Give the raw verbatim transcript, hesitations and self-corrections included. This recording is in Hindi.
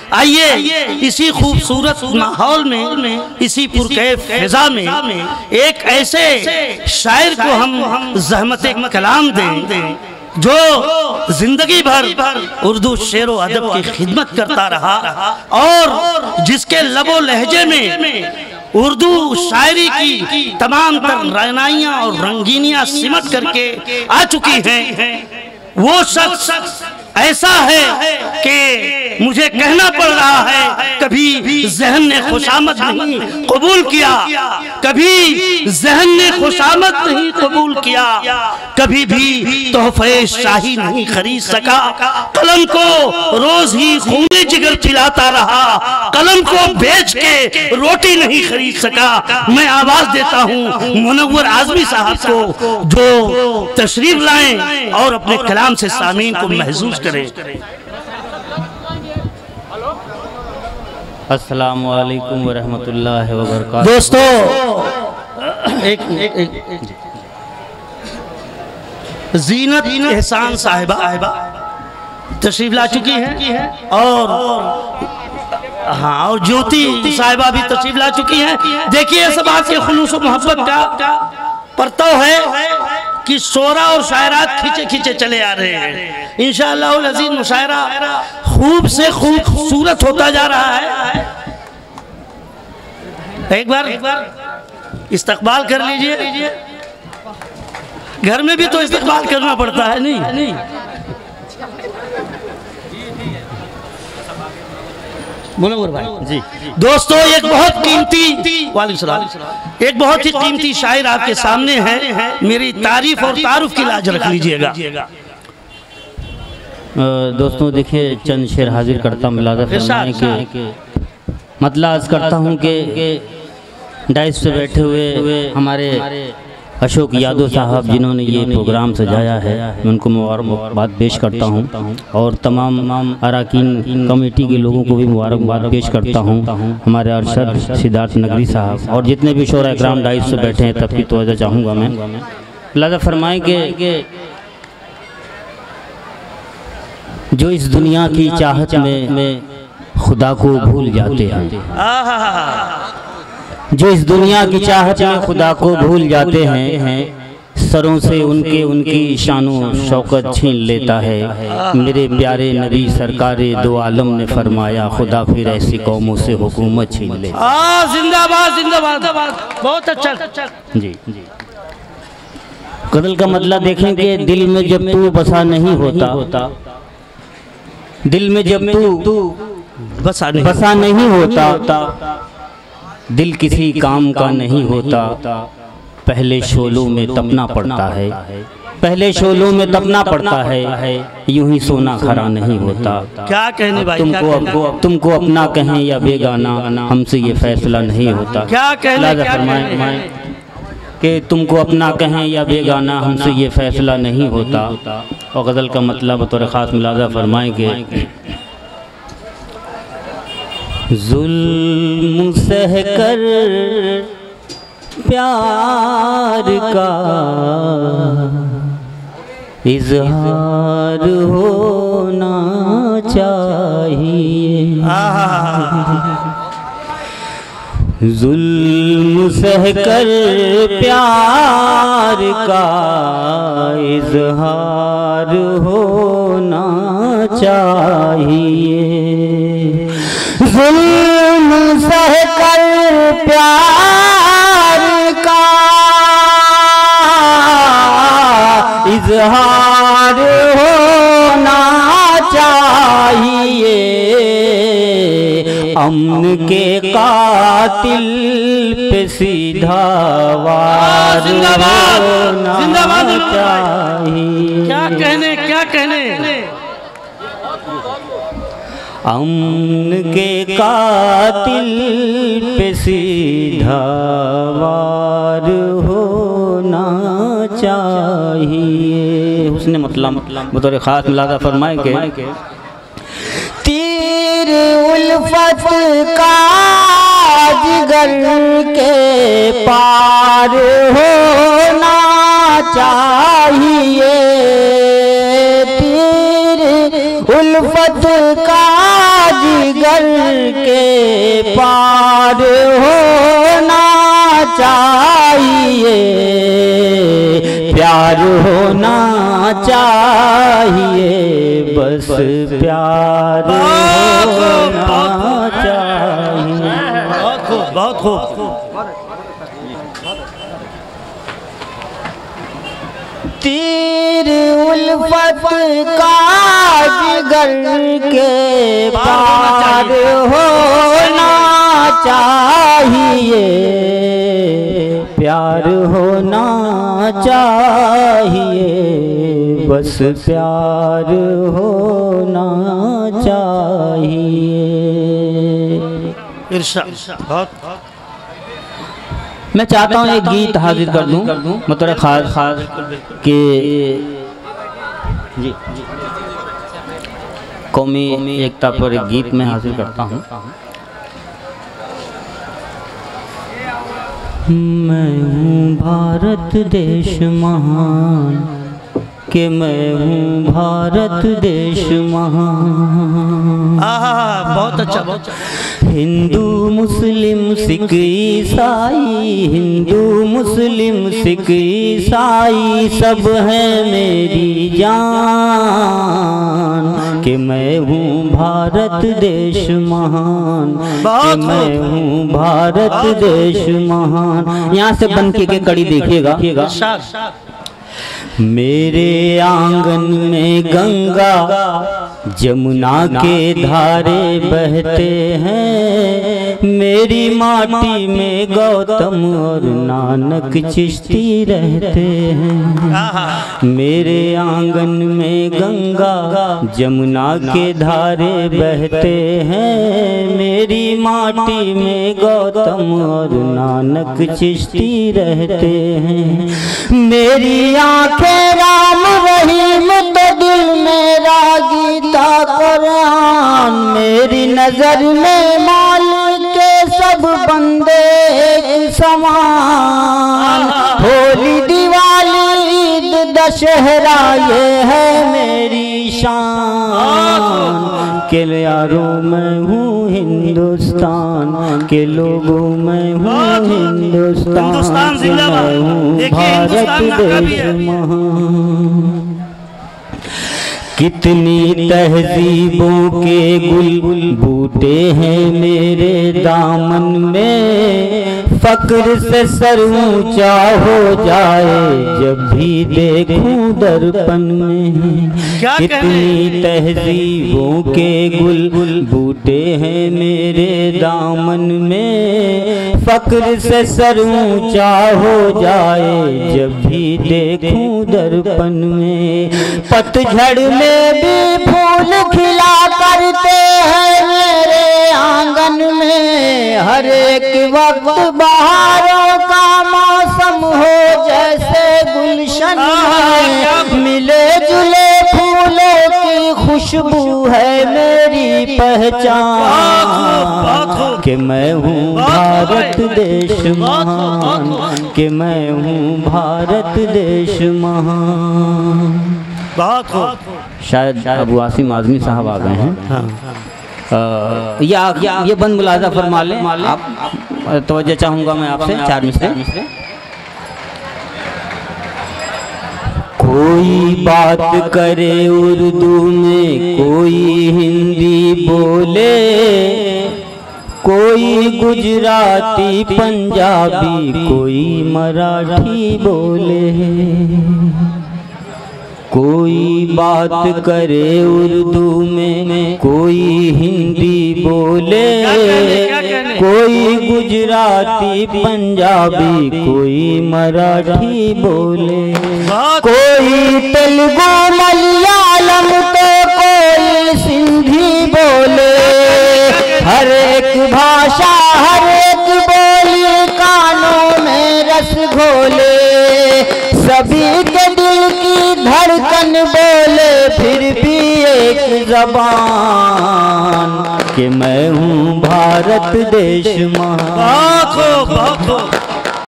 आइए इसी खूबसूरत माहौल में, इसी पुरकैफ फिजा में एक ऐसे शायर को हम ज़हमत कलाम दें जो जिंदगी भर उर्दू शेरो अदब की खिदमत करता रहा और जिसके लबो लहजे में उर्दू शायरी की तमाम तर रंगनाइयाँ और रंगीनियाँ सिमट करके आ चुकी हैं। वो शख्स ऐसा है कि मुझे कहना पड़ रहा है, कभी ज़हन ने खुशामद नहीं कबूल किया, कभी ज़हन ने खुशामद नहीं कबूल किया, कभी भी तोहफे शाही नहीं खरीद सका, कलम को रोज ही खूने जिगर पिलाता रहा, कलम को बेच के रोटी नहीं खरीद सका। मैं आवाज देता हूँ मुनव्वर आज़मी साहब को जो तशरीफ लाएं और अपने कलाम से सामीन को महसूस करें। अस्सलामु अलैकुम व रहमतुल्लाहि व बरकातहू। दोस्तों एक, एक, एक, एक जीनत एहसान साहिबा तशरीफ ला चुकी हैं और हाँ और ज्योति साहिबा भी तशरीफ ला चुकी हैं। देखिए सब आपके खुलूस और मोहब्बत का परतव है कि शोरा और शायरात खींचे खींचे चले आ रहे हैं। इंशाअल्लाह अज़ीज़ मुशायरा खूब से खूबसूरत होता जा रहा है। एक बार एक बार इस्तकबाल कर लीजिए, घर में भी तो इस्तकबाल करना पड़ता है नहीं, नहीं। मुनव्वर भाई जी। दोस्तों एक बहुत कीमती वालेकुम सलाम एक बहुत ही कीमती शायर आपके सामने है, मेरी तारीफ और तारुफ की लाज रख लीजिएगा। दोस्तों देखिए चंद शेर हाजिर करता हूँ मिलादा फरमाने के मतलब अर्ज करता हूँ कि डाइस पे बैठे हुए हमारे अशोक यादव साहब जिन्होंने ये प्रोग्राम सजाया है, मैं उनको मुबारकबाद पेश करता हूँ और तमाम अरकान कमेटी के लोगों को भी मुबारकबाद पेश करता हूँ। हमारे अरशद सिद्धार्थ नगरी साहब और जितने भी शोरा इकराम डाइस से बैठे हैं तब की तवज्जो चाहूँगा मैं। लाज़ा फरमाएँ कि जो इस दुनिया की चाहत में खुदा को भूल जाते हैं, जो इस दुनिया की चाहत में खुदा को भूल जाते हैं, सरों से उनके उनकी शानो शौकत छीन लेता है। मेरे प्यारे नबी सरकारे दो आलम ने फरमाया, खुदा फिर ऐसी कौमों से हुकूमत छीन ले। जिंदाबाद जिंदाबाद, बहुत अच्छा जी जी। कदल का मतलब देखेंगे, दिल में जब तू बसा नहीं होता, दिल में जब तू बसा नहीं बसा नहीं होता, दिल किसी काम का नहीं होता। पहले शोलों में तपना पड़ता है, पहले शोलों में तपना पड़ता है, यूं ही सोना खरा नहीं होता। क्या कहने भाई, तुमको अब तुमको अपना कहें या बेगाना, हमसे ये फैसला नहीं होता। क्या कहने फरमाएं कि तुमको अपना कहें या बेगाना, हमसे ये फैसला नहीं होता। और गज़ल का मतलब बतौर ख़ास मुलाज़ा फरमाएंगे, जुल्म सह कर प्यार का इज़हार होना चाहिए, जुल्म सह कर प्यार का इज़हार होना चाहिए, जुल्म सह कर प्यार का इज़हार होना चाहिए, अमन के कातिल पे सीधा वार होना चाहिए। क्या कहने क्या कहने अमन के कातिल पे सीधा वार होना चाहिए। उसने मतलब बतौर ख़ास मुलाज़ा फरमाएंगे, तीर उल्फत का जिगर के पार होना चाहिए, तीर उल्फत का जिगर चाहिए, बस प्यार होना चाहिए। बहुत खूब, बहुत खूब। तीर उल्फत का जिगर के पार होना चाहिए, प्यार होना चाहिए, बस प्यार होना चाहिए। इरशाद। बहुत मैं चाहता हूँ एक गीत हाजिर कर दूँ, मैं थोड़ा खास खास के जी कौमी एकता पर एक गीत में हाजिर करता हूँ। मैं हूँ भारत देश महान, कि मैं हूँ भारत देश महान। बहुत अच्छा, बहुत अच्छा। हिंदू मुस्लिम सिख ईसाई, हिंदू मुस्लिम सिख ईसाई सब हैं मेरी जान, कि मैं हूँ भारत देश महान, कि मैं हूँ भारत देश महान। यहाँ से बनके के कड़ी देखिएगा। मेरे आंगन में गंगा जमुना के धारे बहते हैं, मेरी माटी में गौतम और नानक चिश्ती रहते हैं। मेरे आंगन में गंगा जमुना के धारे बहते हैं, मेरी माटी में गौतम और नानक चिश्ती रहते हैं। मेरी आंखें राम रहीम तो दिल मेरा गीता कुरान, मेरी नजर में मालिक के सब बंदे एक समान। होली दिवाली ईद दशहरा ये है मेरी शान, के यारों मैं हूँ हिंदुस्तान के लोगों में हूँ हिंदुस्तान, के मैं हूँ भारत देश महान। कितनी तहजीबों के गुल बूटे हैं मेरे दामन में, फक्र से सर ऊंचा हो जाए जब भी देखूं दर्पण में। कितनी तहजीबों के गुल बूटे हैं मेरे दामन में, फक्र से सर ऊंचा हो जाए जब भी देखूं दर्पण में। पतझड़ में भी फूल खिला करते हैं मेरे आंगन में, हर एक वक्त बहारों का मौसम हो जैसे गुलशन में। मिले जुले फूलों की खुशबू है मेरी पहचान, कि मैं हूँ भारत देश महान, कि मैं हूँ भारत देश महान। बहुत खूब। शायद अबू आसिम आजमी साहब आ गए हैं। हाँ। या ये बंद मुलाजा फरमा लें आप, तवज्जो चाहूँगा मैं आपसे चार मिसरे। कोई बात करे उर्दू में, कोई हिंदी बोले, कोई गुजराती पंजाबी, कोई मराठी बोले। कोई बात करे उर्दू में, कोई हिंदी बोले, कोई गुजराती पंजाबी, कोई मराठी बोले, कोई तेलुगु मलयालम तो कोई सिंधी बोले। हर एक भाषा हर एक बोली कानों में रस घोले, सभी के दिल की धड़कन बोले फिर भी एक जबान, कि मैं हूँ भारत देश महान।